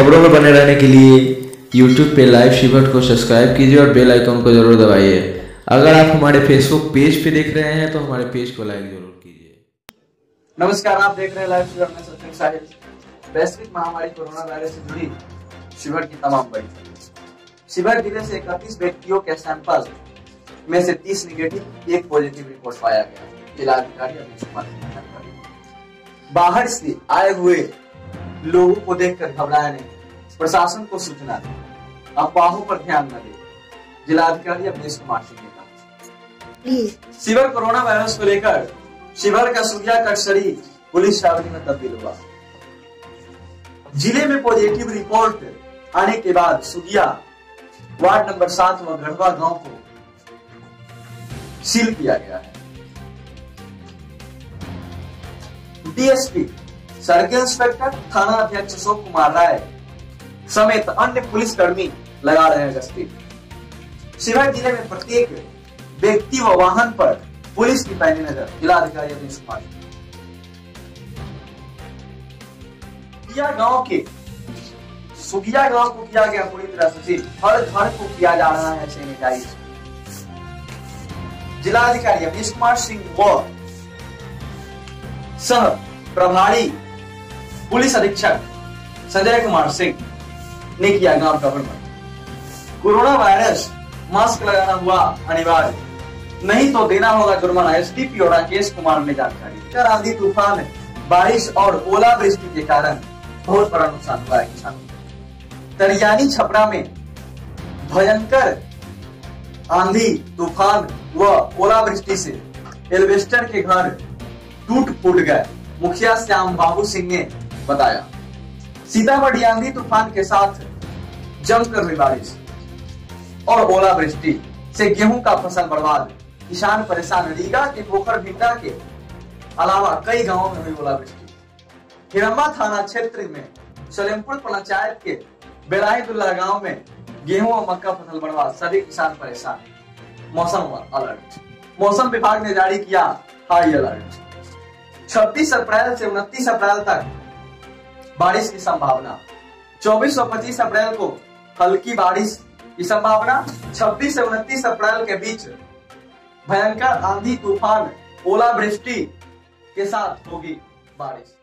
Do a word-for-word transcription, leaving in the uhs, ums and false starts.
खबरों में बने रहने के लिए यूट्यूब पे लाइव शिवर्ट को सब्सक्राइब कीजिए और बेल आइकन को जरूर दबाइए। अगर आप हमारे फेसबुक पेज पे देख रहे हैं तो हमारे पेज को लाइक जरूर कीजिए। नमस्कार, आप देख रहे हैं लाइव शिवर्ट में सचिन साहिल। वैश्विक महामारी कोरोना वायरस से जुड़ी शिवर्ट की तमाम बड़ी शिवर्ट जिले से इकतीस व्यक्तियों के सैंपल में से तीस निगेटिव, एक पॉजिटिव रिपोर्ट पाया गया। जिलाधिकारी अभिषेक कुमार ने जानकारी। बाहर से आए हुए लोगों को देखकर घबराया नहीं, प्रशासन को सूचना दी, अफवाहों पर ध्यान न दे। जिलाधिकारी अभिषेक कुमार सिंह ने कहा। शिवर कोरोना वायरस को लेकर शिवर का सुगिया कटसरी पुलिस छावनी में तब्दील हुआ। जिले में पॉजिटिव रिपोर्ट आने के बाद सुगिया वार्ड नंबर सात व गढ़वा गांव को सील किया गया है। डीएसपी, सर्किल इंस्पेक्टर, थाना अध्यक्ष अशोक कुमार राय समेत अन्य पुलिसकर्मी लगा रहे हैं गश्ती। शिवहर जिले में प्रत्येक व्यक्ति व वाहन पर पुलिस की पैनी नजर। जिलाधिकारी अभिषेक कुमार। सुगिया गांव के सुगिया गांव को किया गया पूरी तरह से सील। हर घर को किया जा रहा है सैनिटाइज। जिलाधिकारी अभिषेक कुमार सिंह व सह प्रभारी पुलिस अधीक्षक संजय कुमार सिंह ने किया गांव का भ्रमण। कोरोना वायरस, मास्क लगाना हुआ अनिवार्य, नहीं तो देना होगा जुर्माना। एसडीपी और राकेश कुमार ने जानकारी। आंधी तूफान, बारिश और ओलावृष्टि के कारण बहुत बड़ा नुकसान हुआ है किसानों को। तरियानी छपरा में भयंकर आंधी तूफान व ओलावृष्टि से एल्वेस्टर के घर टूट फूट गए। मुखिया श्याम बाबू सिंह ने बताया। सीतामढ़ी आंधी तूफान के साथ जमकर हुई बारिश और ओलावृष्टि से गेहूं का फसल बर्बाद, किसान परेशान। रीगा के पोखर भिंडा के अलावा कई गांवों में हुई ओलावृष्टि। हिरम्बा थाना क्षेत्र में सलेमपुर पंचायत के बेराहीदुल्ला गांव में गेहूं और मक्का फसल बर्बाद, सभी किसान परेशान। मौसम अलर्ट, मौसम विभाग ने जारी किया हाई अलर्ट। छब्बीस अप्रैल से उनतीस अप्रैल तक बारिश की संभावना। चौबीस और पच्चीस अप्रैल को हल्की बारिश की संभावना। छब्बीस से उनतीस अप्रैल के बीच भयंकर आंधी तूफान, ओलावृष्टि के साथ होगी बारिश।